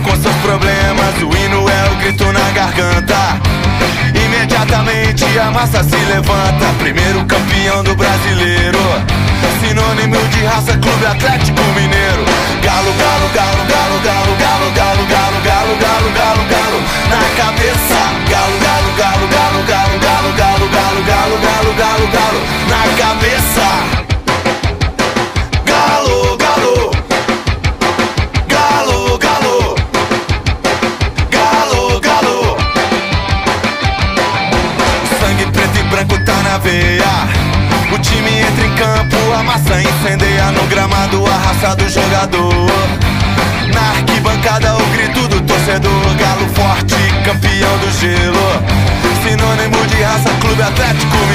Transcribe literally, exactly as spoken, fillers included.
com seus problemas, o hino é o grito na garganta. Imediatamente a massa se levanta. Primeiro campeão do brasileiro, sinônimo de raça, Clube Atlético Mineiro. Galo, galo, galo, galo, galo, galo, galo, galo, galo, galo, galo, galo, na cabeça. Galo, galo, galo, galo, galo, galo, galo, galo, galo, galo, galo, galo, na cabeça. Galo, galo, galo, galo, galo, galo. Sangue preto e branco tá na veia. O time entra em campo, a massa incendeia no gramado, a raça do jogador. Na arquibancada o grito do torcedor. Galo forte, campeão do gelo, sinônimo de raça, Clube Atlético Mineiro.